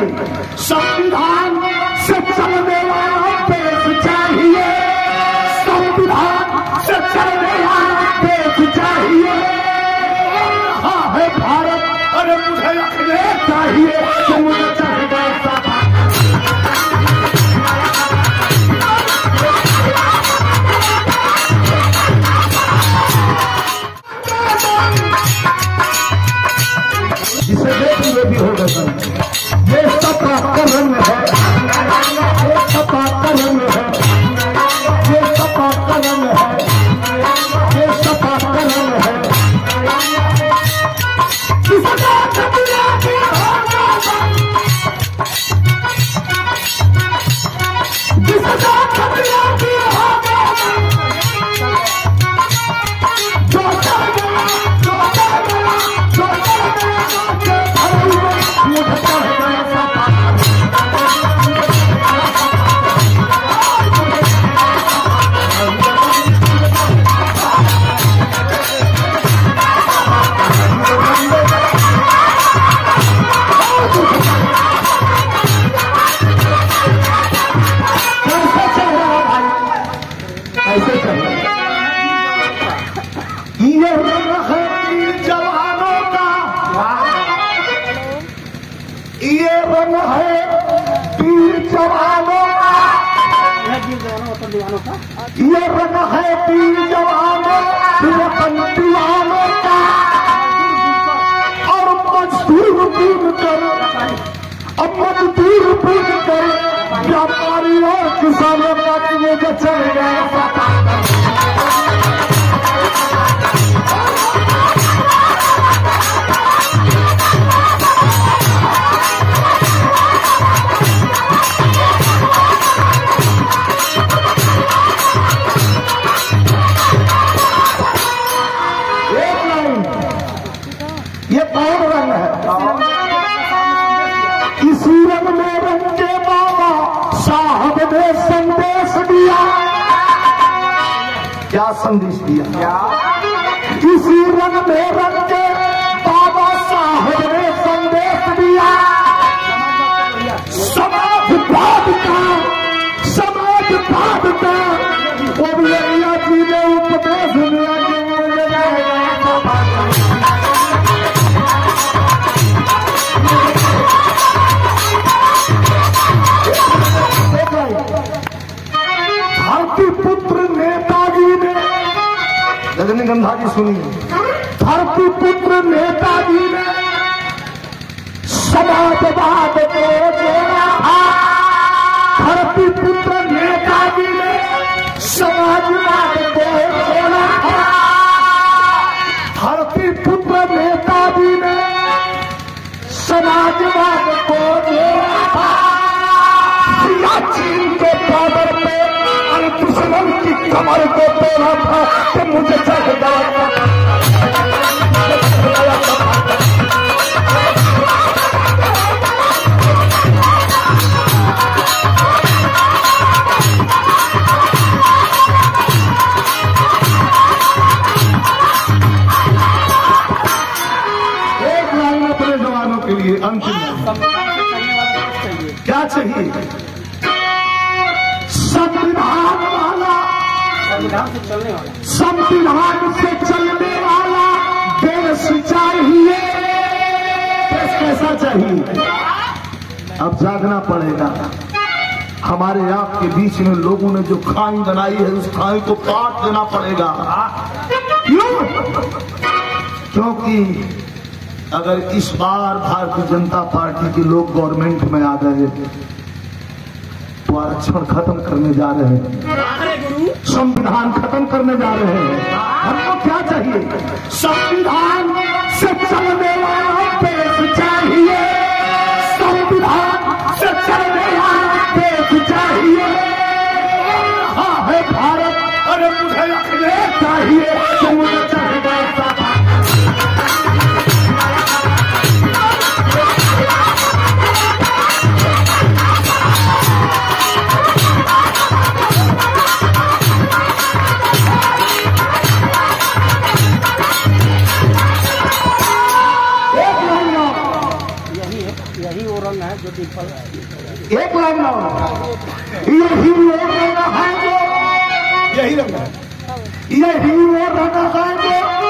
चाहिए? संविधान से चलने वाला देश चाहिए, संविधान से चलने वाला देश चाहिए। हाँ है भारत, अरे मुझे अखिलेश चाहिए, तो मुझे चाहिए जिसे देखिए भी होगा सर, ये सपा का रंग है, ये सपा का रंग है, ये सपा का रंग है, ये सपा का रंग है। जिसका कब्जा भी होगा, जिसका कब्जा भी होगा, जो चलेगा, जो चलेगा, जो ऐसे चले। ये रंग है वीर जवानों का, ये रंग है वीर जवानों का, ये रंग है वीर जवानों वतन दीवानों का। और मजदूर बूझ कर, अब मजदूर बूझ कर व्यापारी और किसानों का किए जो चल गया। ये कौन रंग है? इसी रंग में रंगे बाबा साहब ने संदेश दिया। क्या संदेश दिया? क्या? इसी रंग में रंगे बाबा साहब ने संदेश दिया। समाजवाद का, समाजवाद का ओबिया जी ने उपदेश दिया। धरती पुत्र नेताजी ने, रजनीगंधा जी सुनिए, धरती पुत्र नेताजी ने समाजवाद को जोड़ा था। धरती पुत्र नेताजी ने समाजवाद को जोड़ा था। धरती पुत्र नेताजी ने समाजवाद को जोड़ा था। सियाचिन के बॉर्डर पे दुश्मन की कमर को तोड़ा था कि मुझे चाहिए। एक लाइन अपने जवानों के लिए अंतिम क्या चाहिए? संविधान वाला, संविधान से चलने वाला देश चाहिए। देश कैसा चाहिए? अब जागना पड़ेगा। हमारे आपके बीच में लोगों ने जो खाई बनाई है, उस खाई को काट देना पड़ेगा। क्यों? क्योंकि अगर इस बार भारतीय जनता पार्टी के लोग गवर्नमेंट में आ गए तो आरक्षण खत्म करने जा रहे हैं, संविधान खत्म करने जा रहे हैं। हमको क्या चाहिए? संविधान से चलने वाला देश चाहिए, संविधान से चलने वाला देश चाहिए। हाँ है भारत, अरे मुझे अखिलेश चाहिए, तो मुझे चाहिए। एक लाइन यही वो रंग है जो डिम्पल है। एक लाइन ना यही वो रंग है जो, यही रंग है, यही वो रंग है जो